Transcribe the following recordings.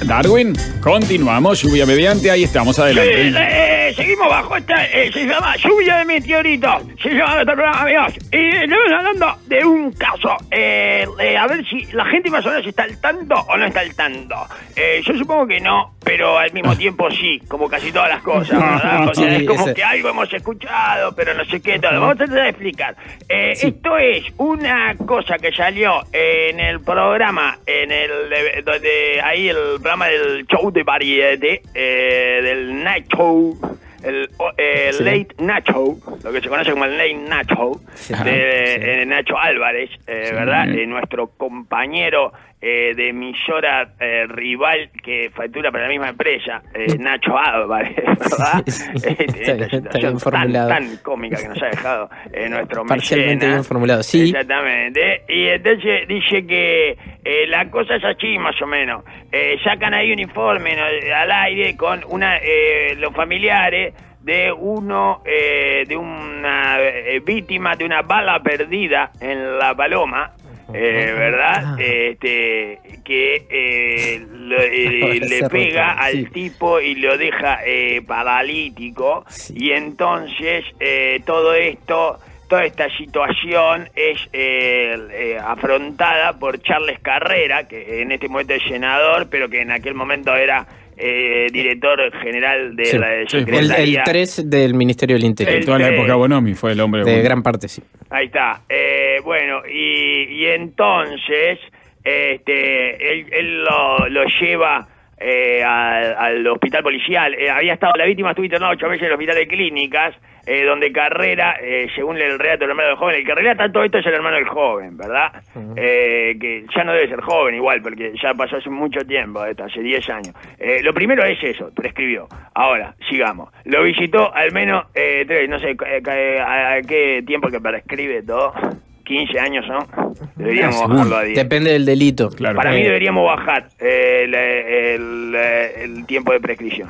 Darwin, continuamos, lluvia mediante, ahí estamos, adelante. Seguimos bajo esta, se llama lluvia de meteoritos, se llama este programa, amigos. Y estamos hablando de un caso, a ver si la gente más o menos está al tanto o no está al tanto. Yo supongo que no, pero al mismo tiempo sí, como casi todas las cosas, ¿verdad? O sea, es como que algo hemos escuchado, pero no sé qué, todo. Vamos a tratar de explicar. Esto es una cosa que salió en el programa, donde ahí el programa del show de variedad, del Night Show, el Late Nacho, lo que se conoce como el Late Nacho, de Nacho Álvarez, ¿verdad? Nuestro compañero de emisora rival que factura para la misma empresa, Nacho Álvarez, ¿verdad? Esta situación tan cómica que nos ha dejado nuestro parcialmente mecena. Bien formulado, sí. Exactamente. Y entonces dice que la cosa es así, más o menos. Sacan ahí un informe al aire con los familiares de de una víctima de una bala perdida en La Paloma, ¿verdad? Que le pega al tipo y lo deja paralítico, y entonces toda esta situación es afrontada por Charles Carrera, que en este momento es senador, pero que en aquel momento era director general de la Secretaría. El 3 del Ministerio del Interior. En toda la época Bonomi fue el hombre. De gran parte, sí. Ahí está. Bueno, y entonces él lo lleva al hospital policial. Había estado, la víctima estuvo internada 8 veces en el hospital de clínicas, donde Carrera, según el relato del hermano del joven, el que relata todo esto es el hermano del joven, ¿verdad? Que ya no debe ser joven igual, porque ya pasó hace mucho tiempo, hace 10 años. Lo primero es eso, prescribió. Ahora, sigamos. Lo visitó al menos 3, no sé a qué tiempo que prescribe todo. 15 años, ¿no? Deberíamos bajarlo a 10. Depende del delito. Claro. Para mí deberíamos bajar el tiempo de prescripción.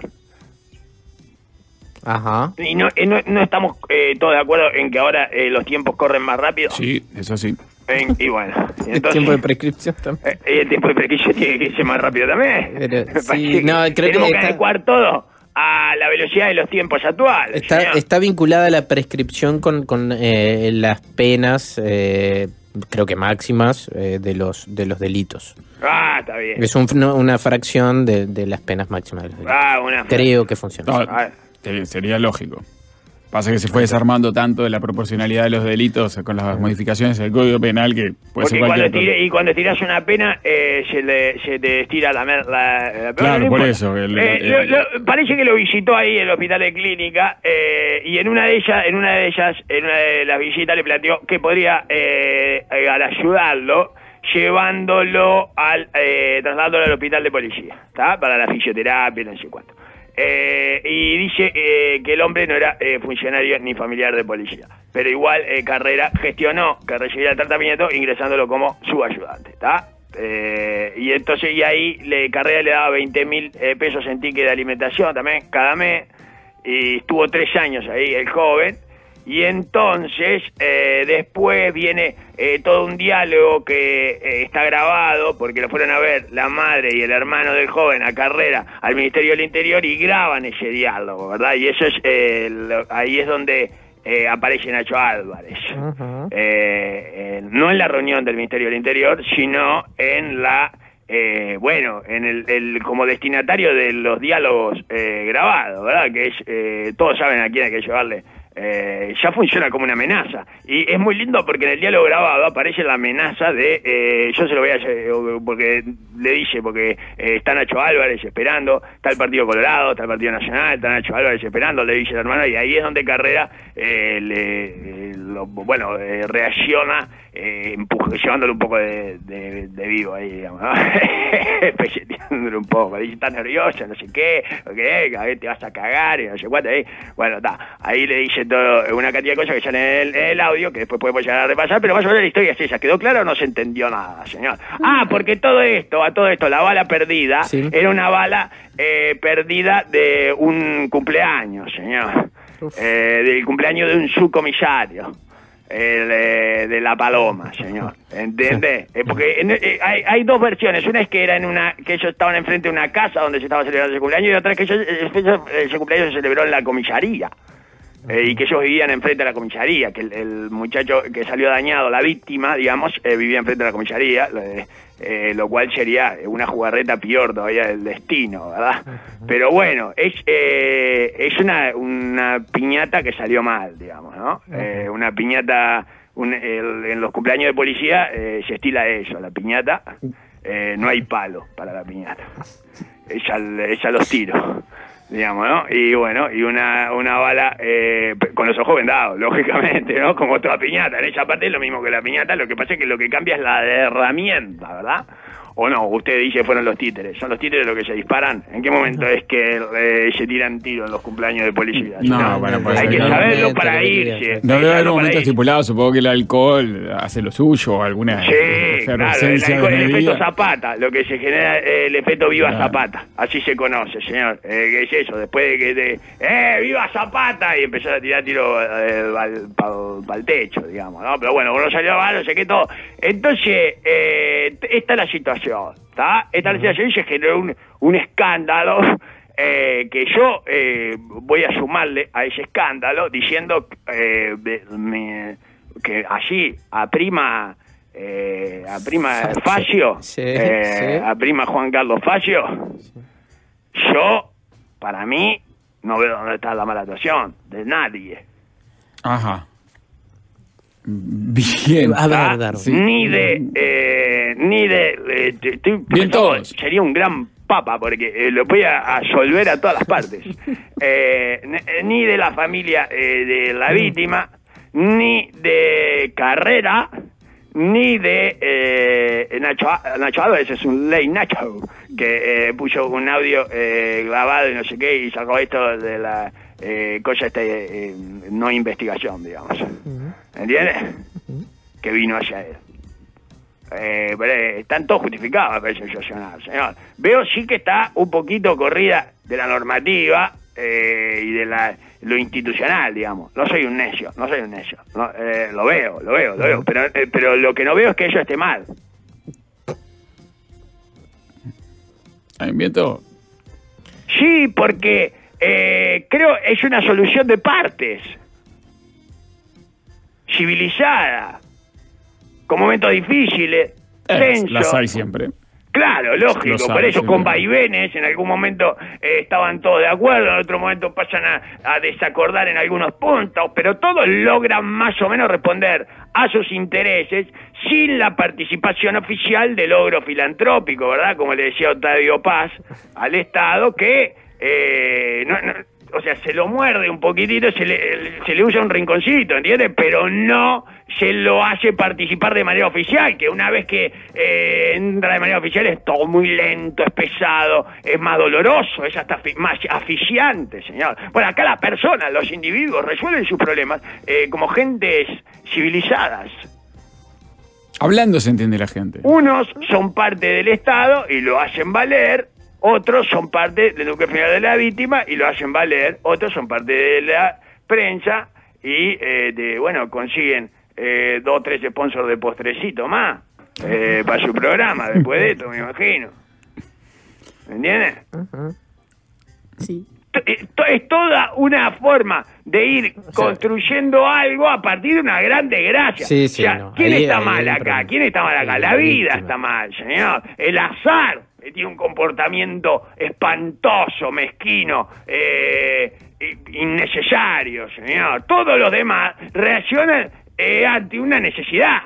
Ajá. Y no estamos todos de acuerdo en que ahora los tiempos corren más rápido. Sí, eso sí. Y bueno, entonces, el tiempo de prescripción también. El tiempo de prescripción tiene que irse más rápido también. Pero, Me sí, no, creo tenemos que que adecuar todo a la velocidad de los tiempos actuales. Está vinculada la prescripción con las penas, creo que máximas, de los delitos. Ah, está bien. Es una fracción de las penas máximas de los delitos. Creo que funciona. Sería lógico. Pasa que se fue desarmando tanto de la proporcionalidad de los delitos con las modificaciones del Código Penal que puede ser cualquier cosa. Y cuando tiras una pena, se te estira la pena. Claro, por eso. Parece que lo visitó ahí en el hospital de clínica, y en una de las visitas le planteó que podría al ayudarlo, llevándolo trasladándolo al hospital de policía, ¿está? Para la fisioterapia, no sé cuánto. Y dice que el hombre no era funcionario ni familiar de policía, pero igual Carrera gestionó que recibiera el tratamiento ingresándolo como su ayudante, ¿está? Y entonces ahí Carrera le daba 20.000 pesos en ticket de alimentación también cada mes, y estuvo 3 años ahí el joven. Y entonces después viene todo un diálogo que está grabado, porque lo fueron a ver la madre y el hermano del joven a Carrera al Ministerio del Interior y graban ese diálogo, ¿verdad? Y eso es ahí es donde aparece Nacho Álvarez. No en la reunión del Ministerio del Interior, sino en el como destinatario de los diálogos grabados, ¿verdad? Que es todos saben a quién hay que llevarle. Ya funciona como una amenaza, y es muy lindo porque en el diálogo grabado aparece la amenaza de yo se lo voy a hacer, porque le dice, porque está Nacho Álvarez esperando, está el Partido Colorado, está el Partido Nacional, está Nacho Álvarez esperando, le dice el hermano, y ahí es donde Carrera reacciona, llevándole un poco de vivo ahí, digamos, ¿no? Pecheteándole un poco, dice, estás nervioso, no sé qué, a ver, te vas a cagar y no sé cuánto, bueno, está, ahí le dice todo, una cantidad de cosas que salen en el audio, que después podemos llegar a repasar, pero más o menos la historia es esa. ¿Quedó claro o no se entendió nada, señor? Porque a todo esto, la bala perdida, era una bala perdida de un cumpleaños, señor. Del cumpleaños de un subcomisario. de la paloma, señor. ¿Entiende? Porque hay dos versiones. Una es que era que ellos estaban enfrente de una casa donde se estaba celebrando ese cumpleaños, y otra es que ese cumpleaños se celebró en la comisaría. Y que ellos vivían enfrente de la comisaría, que el muchacho que salió dañado, la víctima, digamos, vivía enfrente de la comisaría, lo cual sería una jugarreta peor todavía del destino, ¿verdad? Pero bueno, es una piñata que salió mal, digamos, ¿no? Una piñata, en los cumpleaños de policía se estila eso, la piñata, no hay palo para la piñata, es a los tiros. Digamos, ¿no? Y bueno, y una bala con los ojos vendados, lógicamente, ¿no? Como toda piñata. En esa parte es lo mismo que la piñata, lo que pasa es que lo que cambia es la herramienta, ¿verdad? O no, usted dice fueron los títeres. ¿Son los títeres los que se disparan? ¿En qué momento es que se tiran tiros en los cumpleaños de policía? No, bueno, pues hay que saberlo para irse. No debe haber un momento estipulado, supongo que el alcohol hace lo suyo, alguna efervescencia. Claro, el efecto Zapata, lo que se genera, el efecto Viva Zapata, así se conoce, señor. ¿Qué es eso? Después de que ¡Viva Zapata! Y empezar a tirar tiro para el techo, digamos, ¿no? Pero bueno, uno salió mal, no sé qué todo. Entonces, esta es la situación. ¿Está? Esta legislación se generó un escándalo que yo voy a sumarle a ese escándalo diciendo que allí a prima Facio, a prima Juan Carlos Facio, yo, para mí, no veo dónde está la mala actuación de nadie. Ajá. Bien. A ver, Darwin. Sí. Ni de bien todos. Sería un gran papa, porque lo voy a absolver a todas las partes. Ni de la familia de la víctima, ni de Carrera, ni de Nacho Álvarez, es un ley Nacho, que puso un audio grabado y no sé qué, y sacó esto de la cosa no investigación, digamos. ¿Entiendes? Que vino hacia él. Pero están todos justificados, me parece situacional, señor. Veo sí que está un poquito corrida de la normativa y de lo institucional, digamos. No soy un necio. No, lo veo. Pero lo que no veo es que eso esté mal. ¿Hay viento? Sí, porque creo es una solución de partes. Civilizada. Con momentos difíciles, tensos. Las hay siempre. Claro, lógico, por eso con vaivenes, en algún momento estaban todos de acuerdo, en otro momento pasan a desacordar en algunos puntos, pero todos logran más o menos responder a sus intereses sin la participación oficial del logro filantrópico, ¿verdad? Como le decía Octavio Paz al Estado, que o sea, se lo muerde un poquitito, se le usa un rinconcito, ¿entiendes? Pero no se lo hace participar de manera oficial, que una vez que entra de manera oficial es todo muy lento, es pesado, es más doloroso, es hasta más asfixiante, señor. Bueno, acá las personas, los individuos, resuelven sus problemas como gentes civilizadas. Hablando se entiende la gente. Unos son parte del Estado y lo hacen valer, otros son parte del núcleo final de la víctima y lo hacen valer, otros son parte de la prensa y, consiguen 2 o 3 sponsors de postrecito más para su programa después de esto, me imagino. ¿Me entiendes? Uh-huh. Sí. Es toda una forma de ir construyendo algo a partir de una gran desgracia. Sí, o sea, no. ¿quién Ahí está mal acá? ¿Quién está mal acá? La vida está mal, señor. El azar tiene un comportamiento espantoso, mezquino, innecesario, señor. Todos los demás reaccionan ante una necesidad.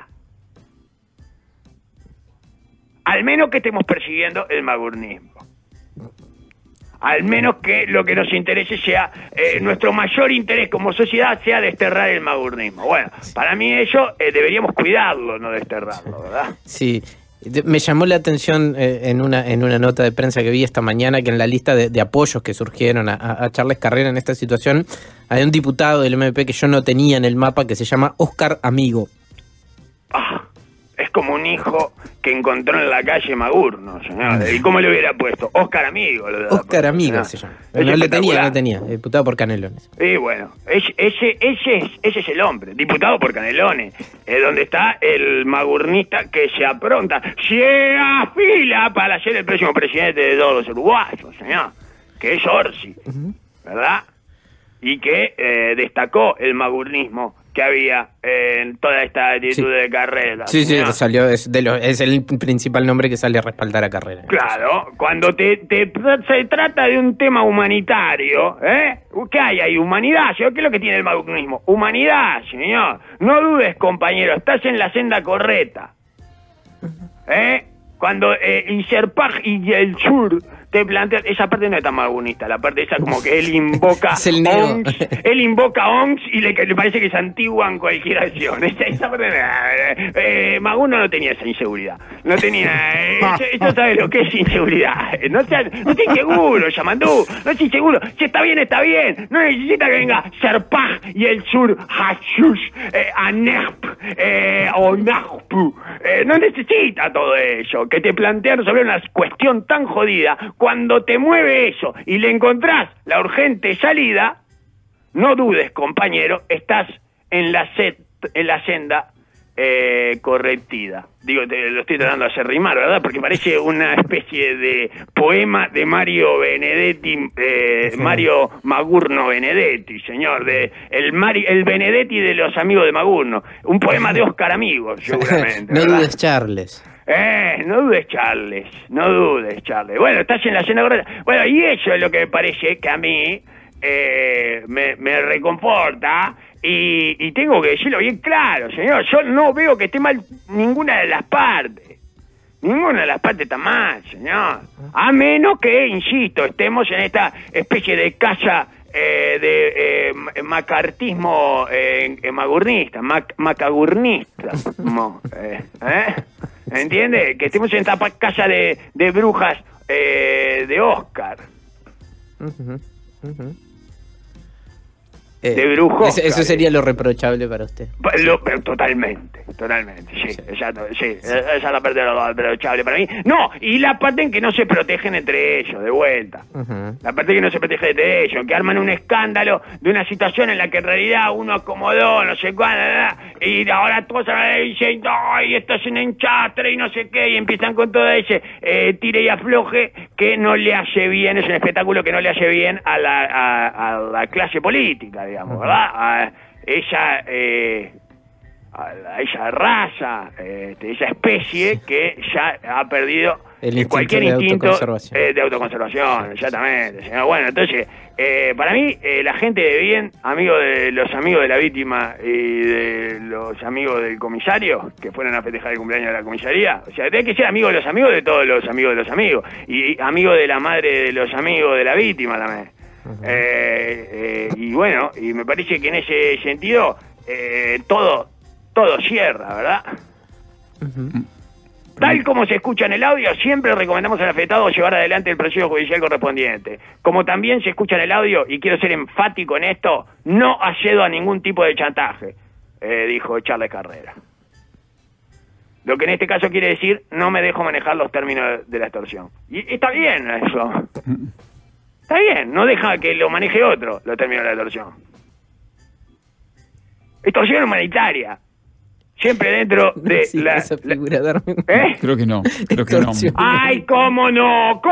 Al menos que estemos persiguiendo el magurnismo. Al menos que lo que nos interese sea, nuestro mayor interés como sociedad sea desterrar el magurnismo. Bueno, para mí eso deberíamos cuidarlo, no desterrarlo, ¿verdad? Sí. Me llamó la atención en una nota de prensa que vi esta mañana que en la lista de apoyos que surgieron a Charles Carrera en esta situación hay un diputado del MP que yo no tenía en el mapa que se llama Oscar Amigo. Ah, es es como un hijo que encontró en la calle Magurno, señor. ¿Y cómo le hubiera puesto? Oscar Amigo. Oscar Amigo se llama. No le tenía, diputado por Canelones. Y bueno, ese es el hombre, diputado por Canelones, donde está el magurnista que se apronta, se afila para ser el próximo presidente de todos los uruguayos, señor, que es Orsi, ¿verdad? Y que destacó el magurnismo que había en toda esta actitud de Carrera. Sí, salió, es el principal nombre que sale a respaldar a Carrera. Claro, cuando se trata de un tema humanitario, ¿qué hay ahí? Humanidad, ¿qué es lo que tiene el magurnismo? Humanidad, señor. No dudes, compañero, estás en la senda correcta. Cuando Iserpaj y el Sur te plantean, esa parte no es tan magurnista, la parte esa como que él invoca él invoca ONGs y le parece que se antiguan cualquier acción. Esa parte Magurno no tenía esa inseguridad, no tenía eso sabe lo que es inseguridad, no estés inseguro, Yamandú, no estés inseguro, si está bien, no necesita que venga Serpaj y el Sur Hashush, Anerp o Nahpu, no necesita todo eso, que te plantean sobre una cuestión tan jodida. Cuando te mueve eso y le encontrás la urgente salida, no dudes, compañero, estás en la senda correctida. Digo, lo estoy tratando de hacer rimar, ¿verdad? Porque parece una especie de poema de Mario Benedetti, Mario Magurno Benedetti, señor, el Benedetti de los amigos de Magurno. Un poema de Oscar Amigo, seguramente. No dudes, Charles. No dudes, Charles. Bueno, estás en la cena correcta. Bueno, y eso es lo que me parece que a mí me reconforta y tengo que decirlo bien claro, señor. Yo no veo que esté mal ninguna de las partes. Ninguna de las partes está mal, señor. A menos que, insisto, estemos en esta especie de casa de macartismo magurnista, macagurnista. ¿Entiende? Que estemos en esta casa de brujas de Oscar. De brujos. Eso sería lo reprochable para usted. Pero totalmente, sí. Esa es la parte de lo reprochable para mí. No, y la parte en que no se protegen entre ellos, de vuelta. La parte en que no se protegen entre ellos, que arman un escándalo de una situación en la que en realidad uno acomodó, no sé cuándo, y ahora todos dicen, ¡ay, esto es un enchastre! Y no sé qué, y empiezan con todo ese tire y afloje que no le hace bien, es un espectáculo que no le hace bien a la clase política, digamos, ¿verdad? A esa raza, esa especie que ya ha perdido cualquier instinto de autoconservación, exactamente, señor. Bueno, entonces, para mí, la gente de bien, amigo de los amigos de la víctima y de los amigos del comisario, que fueron a festejar el cumpleaños de la comisaría, o sea, tiene que ser amigo de los amigos de todos los amigos de los amigos, y amigo de la madre de los amigos de la víctima también. Y bueno, y me parece que en ese sentido todo cierra, ¿verdad? Tal como se escucha en el audio, siempre recomendamos al afectado llevar adelante el proceso judicial correspondiente. Como también se escucha en el audio, y quiero ser enfático en esto, no accedo a ningún tipo de chantaje, dijo Charles Carrera. Lo que en este caso quiere decir, no me dejo manejar los términos de la extorsión. Y está bien eso. Está bien, no deja que lo maneje otro, los términos de la extorsión. Extorsión humanitaria. Siempre dentro de esa figura de Creo que no. ¡Ay, cómo no!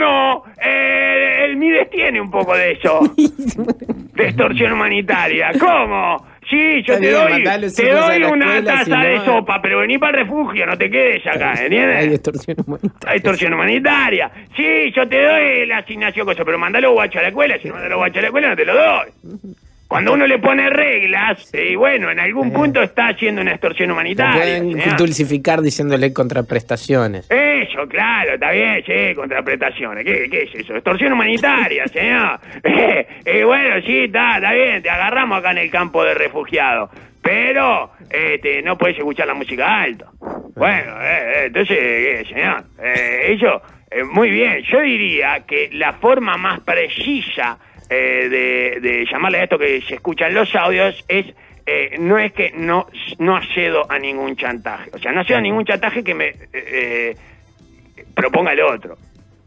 El Mides tiene un poco de eso. De extorsión humanitaria. ¿Cómo? Sí, yo te doy una taza de sopa, pero vení para el refugio, no te quedes acá, ¿entiendes? Hay extorsión humanitaria. Sí, yo te doy la asignación, pero mandalo guacho a la escuela. Si no mandalo guacho a la escuela, no te lo doy. Cuando uno le pone reglas, y bueno, en algún punto está haciendo una extorsión humanitaria. Pueden dulcificar diciéndole contraprestaciones. Eso, claro, está bien, sí, contraprestaciones. ¿Qué es eso? Extorsión humanitaria, señor. Bueno, sí, está bien, te agarramos acá en el campo de refugiados. Pero no puedes escuchar la música alto. Bueno, entonces, señor, eso, muy bien. Yo diría que la forma más precisa de llamarle a esto que se escucha en los audios es no es que no accedo a ningún chantaje. O sea, no accedo a ningún chantaje que me proponga el otro.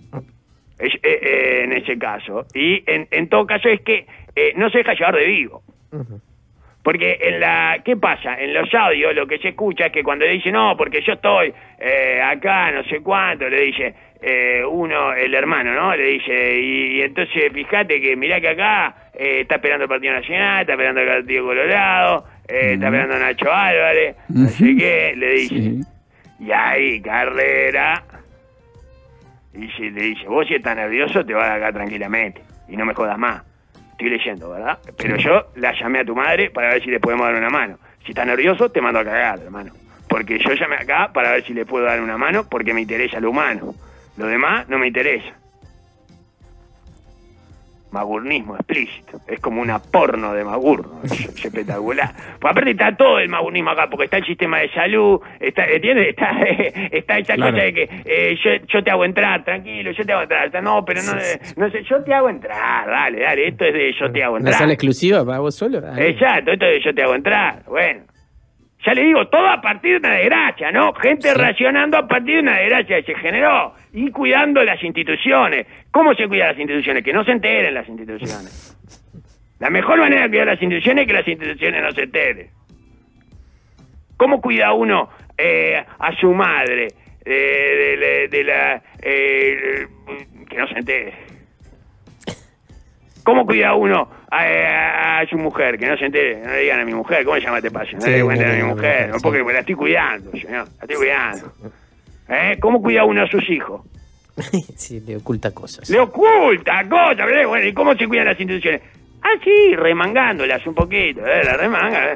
En ese caso. Y en todo caso es que no se deja llevar de vivo. Porque ¿qué pasa? En los audios lo que se escucha es que cuando le dice, no, porque yo estoy acá, no sé cuánto, le dice el hermano, ¿no? Le dice, y entonces fíjate que mirá que acá está esperando el Partido Nacional, está esperando el Partido Colorado, está esperando a Nacho Álvarez, así que le dice, y ahí Carrera, le dice, vos si estás nervioso te vas acá tranquilamente, y no me jodas más. Estoy leyendo, ¿verdad? Pero yo la llamé a tu madre para ver si le podemos dar una mano. Si estás nervioso, te mando a cagar, hermano. Porque yo llamé acá para ver si le puedo dar una mano porque me interesa lo humano. Lo demás no me interesa. Magurnismo explícito. Es como una porno de Magurno. Es espectacular. Pues aparte está todo el magurnismo acá, porque está el sistema de salud, ¿entiendes? Está esa cosa de que yo te hago entrar, tranquilo, yo te hago entrar. No, pero no sé, yo te hago entrar, dale, esto es de yo te hago entrar. ¿Una sala exclusiva para vos solo? Exacto, esto es de yo te hago entrar. Bueno. Ya le digo, todo a partir de una desgracia, ¿no? Gente racionando a partir de una desgracia que se generó y cuidando las instituciones. ¿Cómo se cuidan las instituciones? Que no se enteren las instituciones. La mejor manera de cuidar las instituciones es que las instituciones no se enteren. ¿Cómo cuida uno a su madre que no se entere? ¿Cómo cuida uno a su mujer? Que no se entere, no le digan a mi mujer, ¿cómo se llama este paso? No le cuenten a mi mujer, no, porque la estoy cuidando, señor, la estoy cuidando. ¿Cómo cuida uno a sus hijos? Sí, le oculta cosas. Le oculta cosas, bueno, ¿y cómo se cuidan las instituciones? Ah, sí, remangándolas un poquito, la remanga,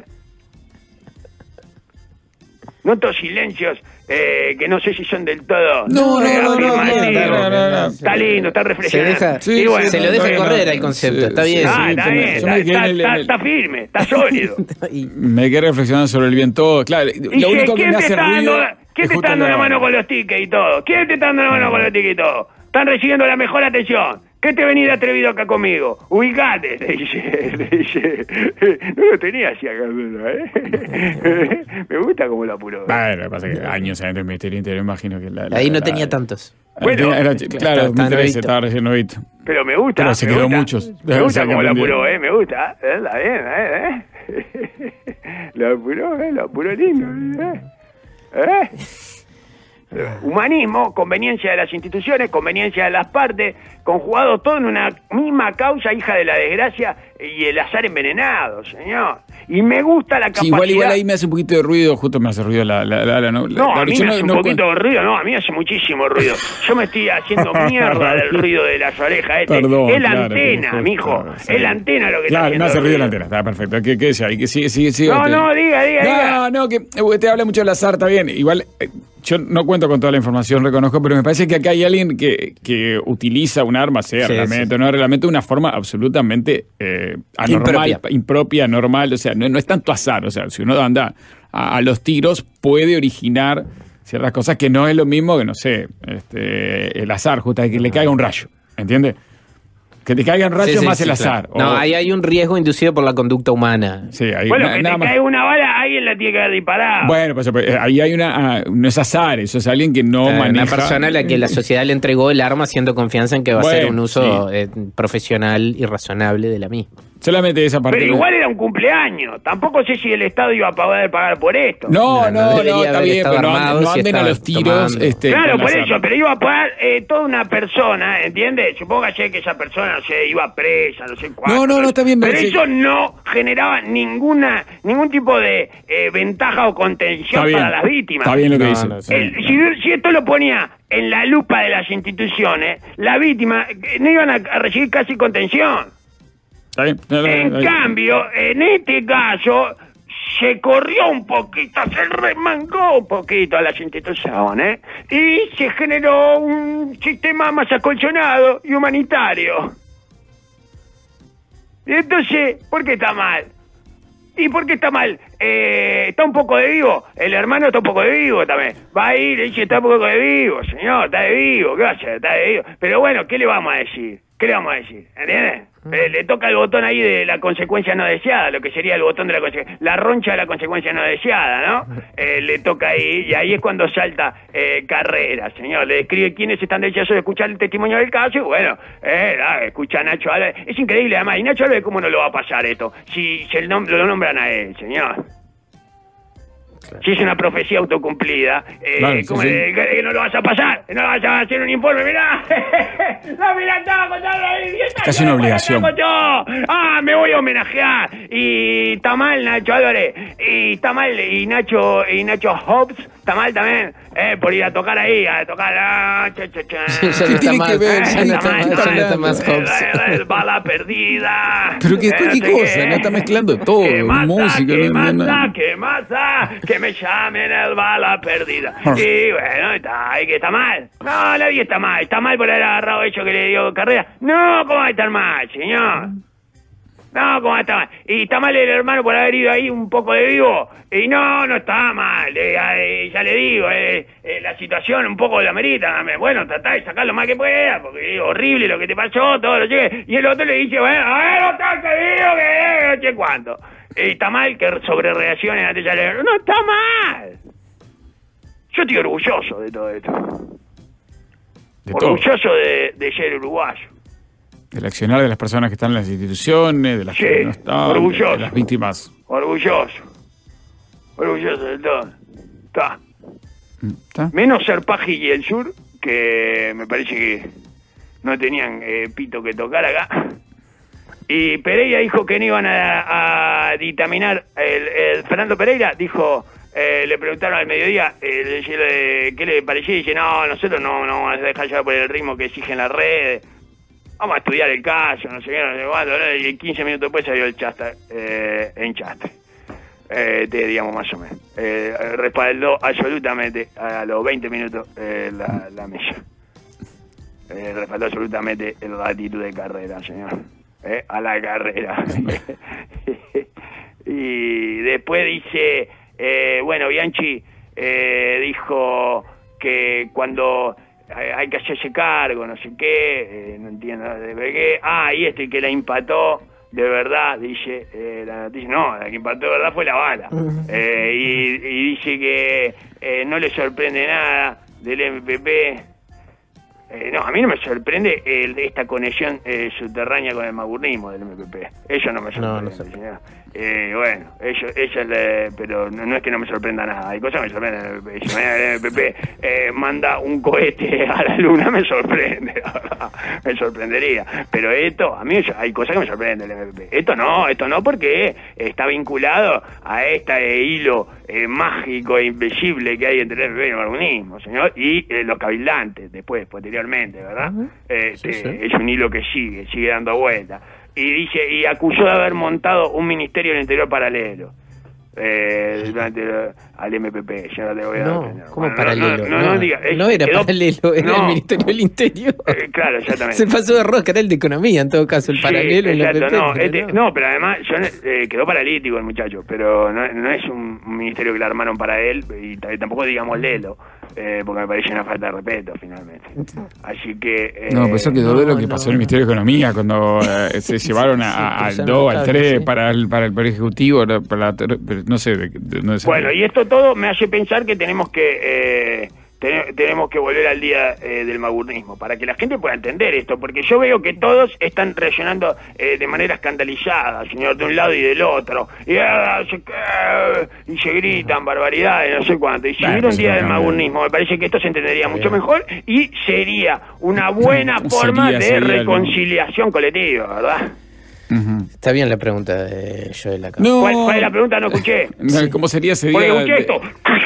Noto silencios que no sé si son del todo. No. Está lindo, está reflexionando. Se lo deja correr al concepto, está bien. Está firme, está sólido. Me quedé reflexionando sobre el bien todo. Claro, lo único que me hace ruido. ¿Quién te está dando la mano con los tickets y todo? ¿Quién te está dando la mano con los tickets y todo? Están recibiendo la mejor atención. ¿Qué te venís de atrevido acá conmigo? Ubicate, le dice. No lo tenía así acá, Me gusta cómo lo apuró. Bueno, lo que pasa es que años adentro del Ministerio Interior, imagino que ahí no tenía tantos. Bueno, claro, estaba recién novito. Pero me gusta. Pero se quedó muchos. Me gusta cómo lo apuró, me gusta. Está bien, Lo apuró lindo, Humanismo, conveniencia de las instituciones, conveniencia de las partes, conjugado todo en una misma causa, hija de la desgracia y el azar envenenado, señor. Y me gusta la capacidad... Sí, igual ahí me hace un poquito de ruido, justo me hace ruido la No, a mí me hace un poquito de ruido, no, a mí hace muchísimo ruido. Yo me estoy haciendo mierda del ruido de las orejas. Perdón, es la antena, mijo, claro, es la antena lo que está haciendo. Me hace ruido la antena, está perfecto. ¿Qué decía? Que sigue. No, diga. No, que te habla mucho del azar, está bien. Igual... Yo no cuento con toda la información, reconozco, pero me parece que acá hay alguien que utiliza un arma, sea reglamento, no reglamento, de una forma absolutamente anormal, impropia, anormal. O sea, no es tanto azar. O sea, si uno anda a los tiros, puede originar ciertas cosas que no es lo mismo que, no sé, el azar, justo que le caiga un rayo. ¿Entiendes? Que te caigan rayos más el azar. Claro. No, ahí hay un riesgo inducido por la conducta humana. Sí, ahí bueno, que te cae una bala, alguien la tiene que haber disparado. Bueno, pues ahí hay no es azar, eso es alguien que no maneja. Una persona a la que la sociedad le entregó el arma haciendo confianza en que va a ser un uso profesional y razonable de la misma. Solamente esa parte. Pero igual era un cumpleaños. Tampoco sé si el Estado iba a poder pagar por esto. No, está bien, pero no anden a los tiros. Claro, por eso, pero iba a pagar toda una persona, ¿entiendes? Supóngase que esa persona, no sé, iba presa, no sé cuánto. No, está bien. Pero eso no generaba ningún tipo de ventaja o contención para las víctimas. Está bien lo que dice. Si esto lo ponía en la lupa de las instituciones, las víctimas no iban a recibir casi contención. En cambio, en este caso, se corrió un poquito, se remangó un poquito a las instituciones y se generó un sistema más acolchonado y humanitario. Y entonces, ¿por qué está mal? ¿Y por qué está mal? Está un poco de vivo. El hermano está un poco de vivo también. Va a ir y dice, está un poco de vivo, señor, está de vivo. ¿Qué va a hacer? Está de vivo. Pero bueno, ¿qué le vamos a decir? ¿Qué le vamos a decir? ¿Entiendes? Le toca el botón ahí de la consecuencia no deseada, lo que sería el botón de la roncha de la consecuencia no deseada, ¿no? Le toca ahí, y ahí es cuando salta Carrera, señor. Le describe quiénes están deseosos de escuchar el testimonio del caso, y bueno, escucha a Nacho Álvarez. Es increíble, además, y Nacho Álvarez, ¿cómo no lo va a pasar esto? Si lo nombran a él, señor. Si es una profecía autocumplida, Claro, ¿cómo sí, sí. que no lo vas a pasar? ¿No vas a hacer un informe? ¡Mirá! ¡La mirá, estaba contando ahí! Casi una obligación. Me voy a homenajear. Y está mal Nacho Álvarez. Y está mal. Y Nacho Hobbs está mal también. Por ir a tocar ahí, a tocar. Ya no está más, ya no está más Hobbs. Bala perdida. Pero qué cosa, no está mezclando todo, ¿Qué música. ¿Qué masa? Que me llamen el bala perdida. Y bueno, está mal. No, nadie está mal. Está mal por haber agarrado eso que le dio Carrera. No, ¿cómo va a estar mal, señor? No, ¿cómo va a estar mal? Y está mal el hermano por haber ido ahí un poco de vivo. Y no está mal. Ya le digo, la situación un poco la merita. Bueno, tratá de sacar lo más que pueda, porque es horrible lo que te pasó, todo lo que... Y el otro le dice, bueno, a ver, no está que digo que no sé cuánto. Está mal que sobre reacciones ante ya le... No está mal. Yo estoy orgulloso de todo esto. Orgulloso de ser uruguayo. Del accionar de las personas que están en las instituciones, de las que no están, orgulloso. de las víctimas. Orgulloso de todo. ¿Está? Menos Serpaji y el Sur, que me parece que no tenían pito que tocar acá. Y Pereira dijo que no iban a dictaminar. Fernando Pereira dijo, le preguntaron al mediodía qué le parecía, y dice, no, nosotros no vamos a dejar llevar por el ritmo que exigen las redes. Vamos a estudiar el caso, no sé qué, no sé cuándo, ¿no? Y 15 minutos después salió el Chasta en Chastre. Digamos más o menos. Respaldó absolutamente a los 20 minutos la mesa. Respaldó absolutamente la actitud de Carrera, señor. A la Carrera. Y después dice, bueno, Bianchi dijo que cuando hay que hacerse cargo, no sé qué, no entiendo de qué. Y que la empató de verdad, dice la noticia. No, la que empató de verdad fue la bala. Y dice que no le sorprende nada del MPP. No, a mí no me sorprende esta conexión subterránea con el magurismo del MPP. Eso no me sorprende, señor. Bueno, eso es pero no es que no me sorprenda nada. Hay cosas que me sorprenden. Si mañana el MPP manda un cohete a la luna, me sorprende. Me sorprendería. Pero esto, a mí hay cosas que me sorprenden del MPP. Esto no, porque está vinculado a este hilo mágico e invisible que hay entre el MPP y el magurismo, señor. Y los cabildantes, posteriormente, ¿verdad? Sí. Es un hilo que sigue dando vueltas. Y acusó de haber montado un ministerio del interior paralelo al MPP. Ya no te voy a dar. ¿Cómo paralelo? No era quedó, paralelo, era el Ministerio del Interior. Claro, exactamente. Se pasó de rosca, era el de Economía, en todo caso, el paralelo. Exacto, pero además quedó paralítico el muchacho, pero no es un ministerio que le armaron para él, y tampoco digamos Lelo, porque me parece una falta de respeto, finalmente. Así que... no, pues eso quedó de lo que pasó en el Ministerio de Economía, cuando se llevaron al 2, al 3, para el Poder Ejecutivo, no sé. Bueno, y esto todo me hace pensar que tenemos que volver al día del magurismo, para que la gente pueda entender esto, porque yo veo que todos están reaccionando de manera escandalizada, señor, de un lado y del otro, y se gritan barbaridades, no sé cuánto, y si hubiera un día del magurismo, me parece que esto se entendería mucho mejor y sería una buena forma de reconciliación colectiva, ¿verdad? Está bien la pregunta de Joel acá. No. ¿Cuál es la pregunta? No escuché. ¿Cómo sería ese día? Porque escuché esto.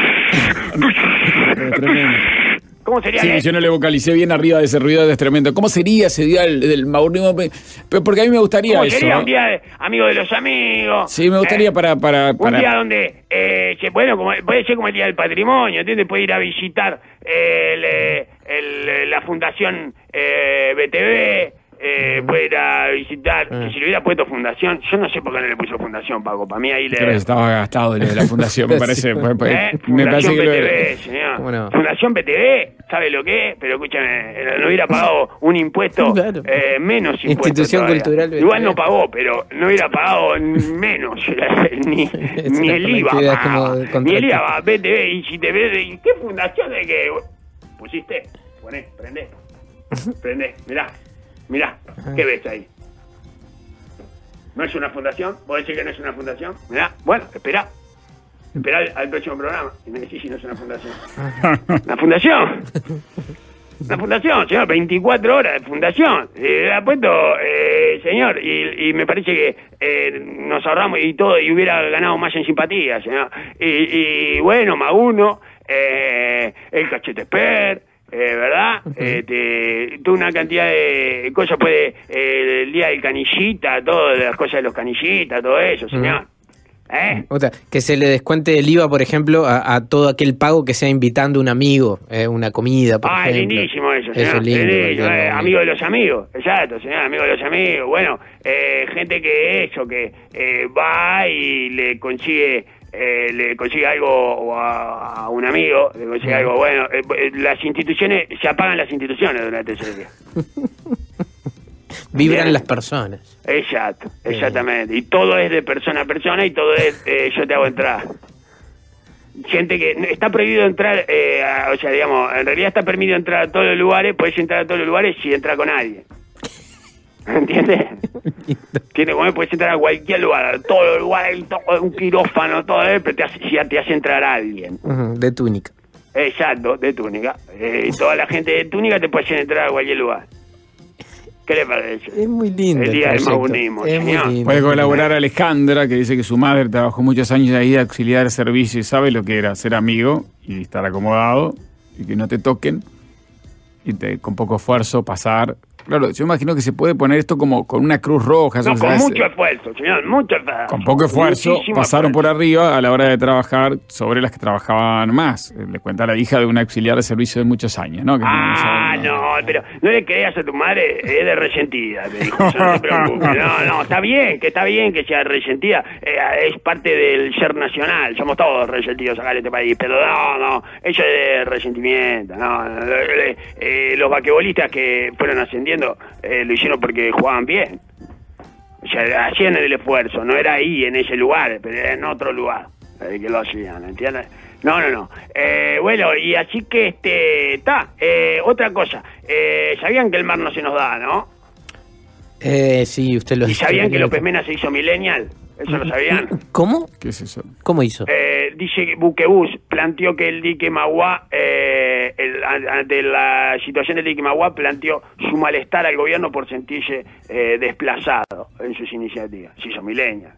Tremendo. ¿Cómo sería? Sí, yo no le vocalicé bien arriba de ese ruido, es tremendo. ¿Cómo sería ese día del magurismo? Porque a mí me gustaría ¿Cómo eso. sería un día de amigo de los amigos? Sí, me gustaría para... Un día donde, puede ser como el Día del Patrimonio, ¿entiendes? Puede ir a visitar la Fundación BTV, puede ir a visitar, que si le hubiera puesto fundación, yo no sé por qué no le puso fundación, Paco, para mí ahí Creo que estaba gastado lo de la fundación, me parece. Me Fundación parece que PTV, señor. Bueno. Fundación PTV, ¿sabe lo que es? Pero escúchame, no hubiera pagado un impuesto, Claro. menos impuesto. Institución todavía. cultural PTV. Igual no pagó, pero no hubiera pagado menos, ni el IVA. actividad pagaba. como de Ni el contratista. IVA, PTV, y si te ves, ¿y qué fundación de que pusiste? Poné, prendé, mirá, ¿qué ves ahí? ¿No es una fundación? ¿Vos decís que no es una fundación? Mirá, bueno, esperá al próximo programa y me decís si no es una fundación. ¿Una fundación? Una fundación, señor, 24 horas de fundación. Ha puesto, señor, y me parece que nos ahorramos y todo, y hubiera ganado más en simpatía, señor. Y bueno, Maguno, el Cachete Esper, ¿verdad? Toda una cantidad de cosas puede, el día del canillita, todas las cosas de los canillitas, todo eso, señor. Otra, que se le descuente el IVA, por ejemplo, a todo aquel pago que sea invitando a un amigo, una comida, por ejemplo. Lindísimo eso, señor. Eso es lindo, Lindísimo, lindo. amigo de los amigos, exacto, señor, amigo de los amigos. Bueno, gente que va y le consigue algo a un amigo, le consigue algo bueno. Las instituciones, se apagan las instituciones durante ese día. Vibran Bien. las personas. Exacto, exactamente. Y todo es de persona a persona y todo es yo te hago entrar. Gente que está prohibido entrar, o sea, digamos, en realidad está permitido entrar a todos los lugares, puedes entrar a todos los lugares si entras con alguien. ¿Entiendes? ¿Entiendes? Como puedes entrar a cualquier lugar, a todos los lugares, un quirófano, todo, pero te hace entrar a alguien. De túnica. Exacto, de túnica. Y toda la gente de túnica te puede hacer entrar a cualquier lugar. ¿Qué le parece? Es muy lindo. El día del proyecto. magunismo, Es muy señor. lindo. Puede colaborar Alejandra, que dice que su madre trabajó muchos años ahí de auxiliar de servicio y sabe lo que era ser amigo y estar acomodado y que no te toquen y con poco esfuerzo pasar. Claro, yo imagino que se puede poner esto como con una cruz roja. No, eso con se hace. mucho esfuerzo, señor, mucho esfuerzo. Con poco esfuerzo, Muchísimo pasaron esfuerzo. por arriba a la hora de trabajar sobre las que trabajaban más. Le cuenta la hija de un auxiliar de servicio de muchos años, ¿no? Que No, pero no le creas a tu madre, es de resentida, te dijo, no te preocupes. No, está bien que sea resentida, es parte del ser nacional, somos todos resentidos acá en este país, pero no, eso es de resentimiento, los basquetbolistas que fueron ascendiendo lo hicieron porque jugaban bien, o sea, hacían el esfuerzo, no era ahí en ese lugar, pero era en otro lugar que lo hacían, ¿entiendes? No. Bueno, y así que está. Otra cosa, sabían que el mar no se nos da, ¿no? Sí, usted lo Y dice. sabían que López Mena se hizo millennial. ¿Eso lo sabían? ¿Cómo? ¿Qué es eso? ¿Cómo hizo? Dice que Buquebus planteó que el dique Magua, ante la situación del dique Magua, planteó su malestar al gobierno por sentirse desplazado en sus iniciativas. Se hizo millennial.